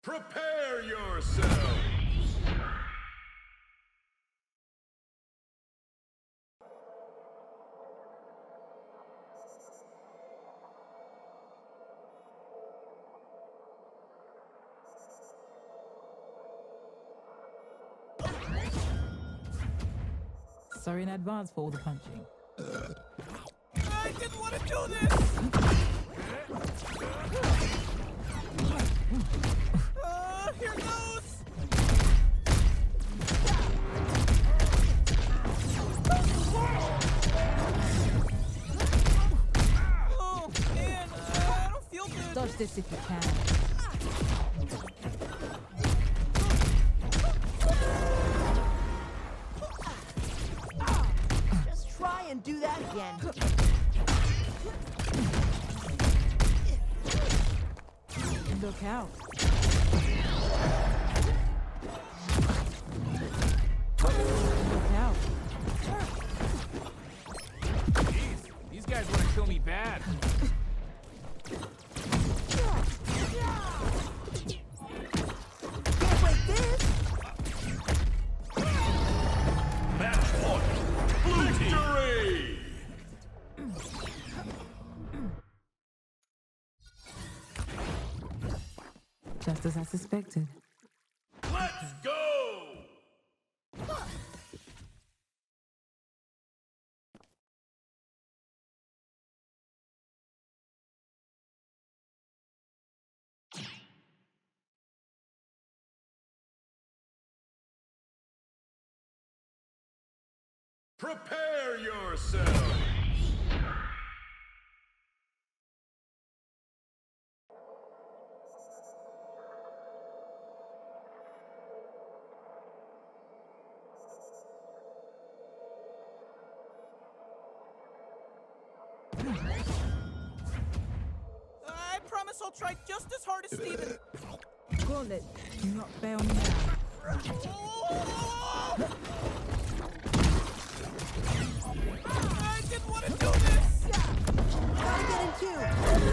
Prepare yourselves! Sorry in advance for all the punching. I didn't want to do this! Here goes! Oh, man, I don't feel good. Dodge this if you can. Just try and do that again. Look out. Look out. Jeez, these guys want to kill me bad. Can't break this! Match point! Victory! Just as I suspected. Let's go! Prepare yourselves! I promise I'll try just as hard as Steven. Garnett, do not fail me now. I didn't want to do this! Gotta get in too!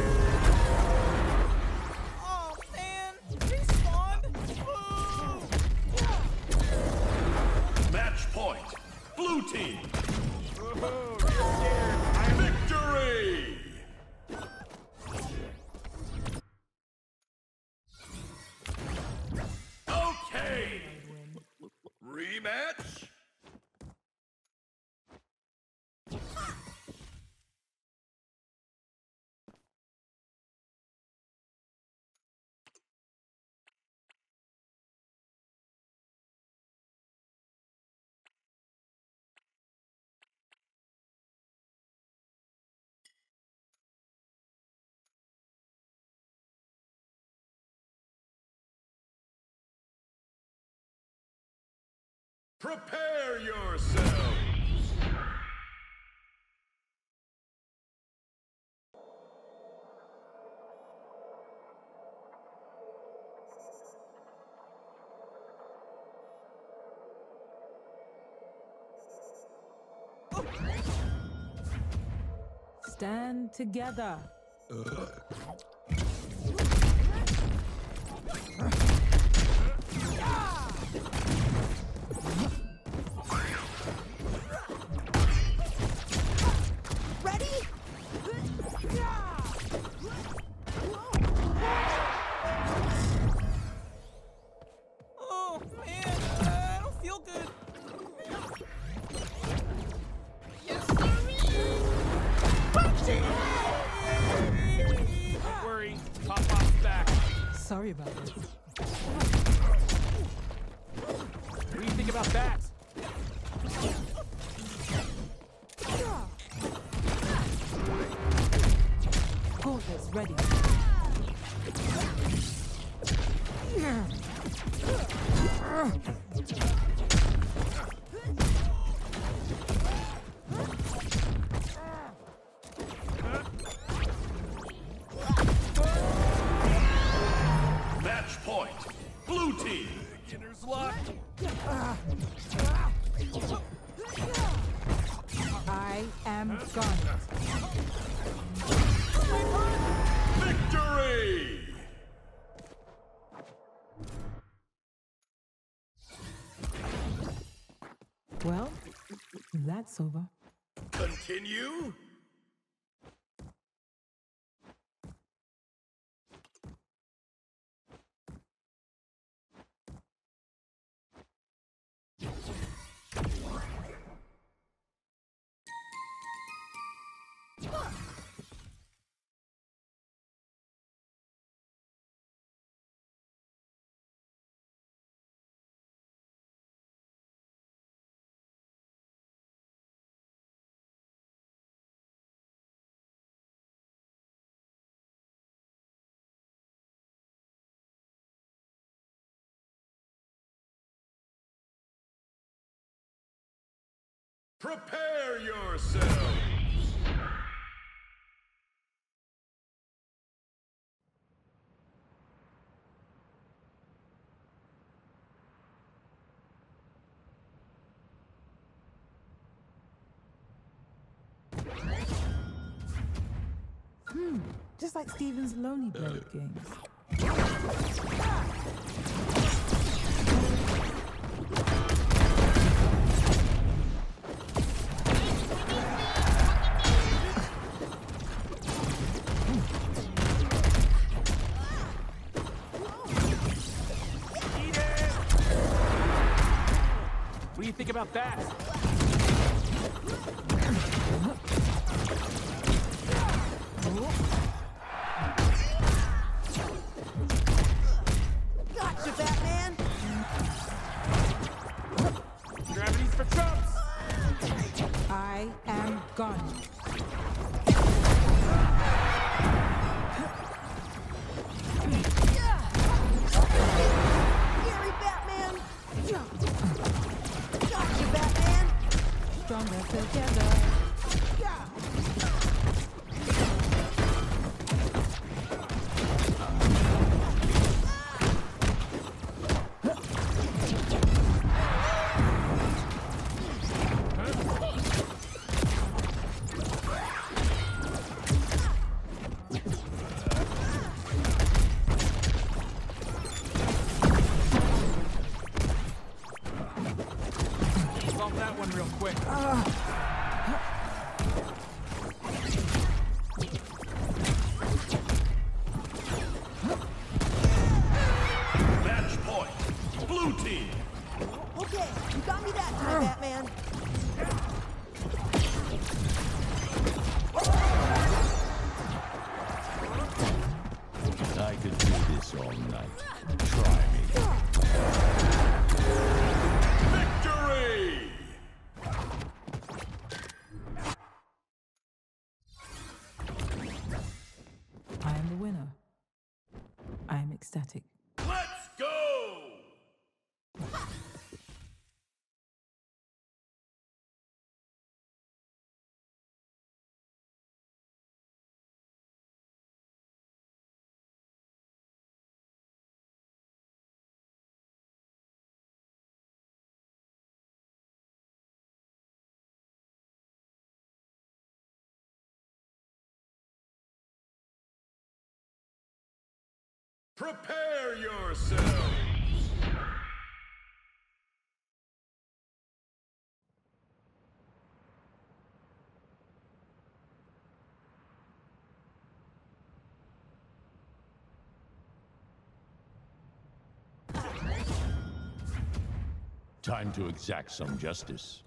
Oh, man. Respawn? Boo! Match point! Blue team! Oh, you're scared. Victory! Okay! Rematch? Prepare yourselves! Stand together. Ready? Oh, man. I don't feel good. Don't worry. Pop-Pop's back. Sorry about this. What do you think about that? Gauntlets ready. Match point! Blue team! Beginner's luck. I am Garnett. Victory! Well, that's over. Continue. Prepare yourselves! Just like Steven's Lonely Blade games. What do you think about that? Gotcha, Batman! Gravity's for chumps! I am Garnett. Scary Batman! Gotcha, Batman! Stronger together. Solve that one real quick. Match point. Blue team. Okay, you got me that time, Batman. I could do this all night. Try me. Victory! I am the winner. I am ecstatic. Let's go! Prepare yourselves! Time to exact some justice.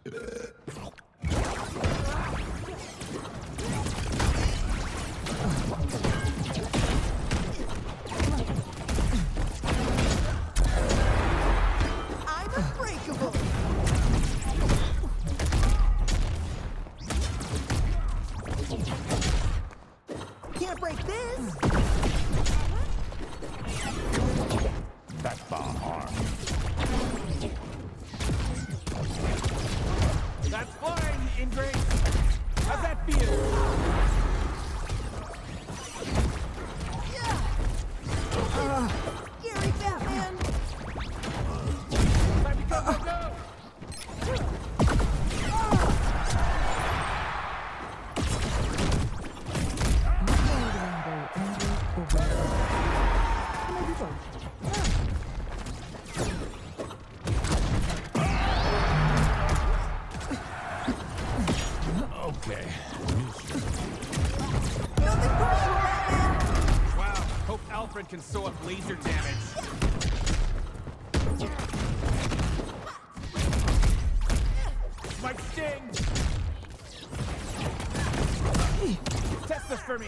I'm unbreakable! Can't break this! Back bar arm. That's fine, Ingrain. How's that feel? Scary Batman! Time to go! Maybe both. girlfriend can sew up laser damage. Might sting! Test this for me!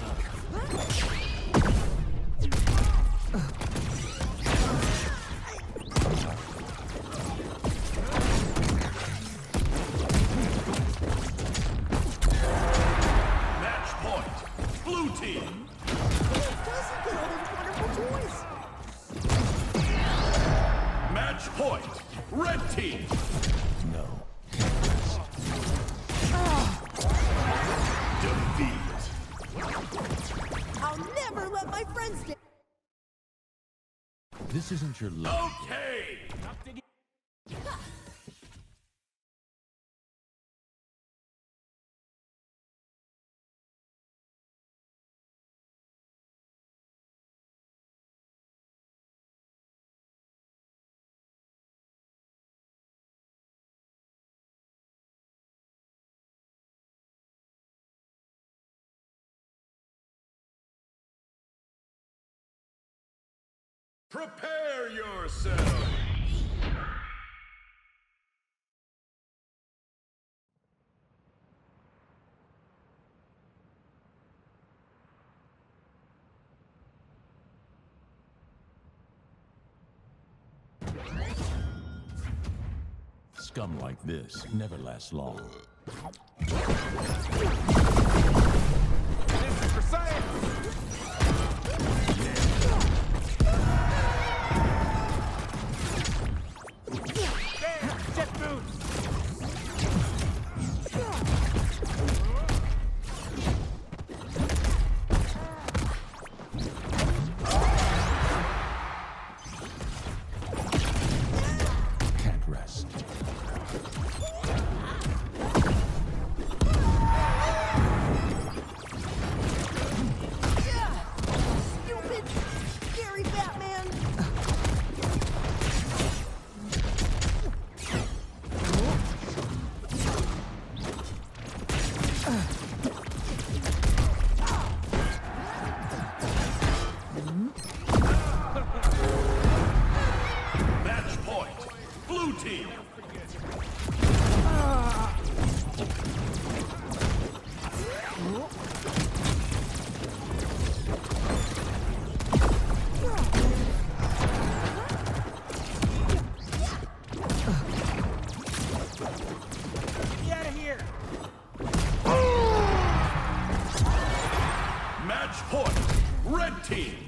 Match point. Blue team. Doesn't get all those wonderful toys. Match point. Red team. No. Defeat. I'll never let my friends down. This isn't your luck. Okay. Prepare yourself. Scum like this never lasts long. This is for science! Bam! Jet boots! Can't rest. Stupid, scary Batman. Match point. Blue team. Get me out of here! Match point. Red team.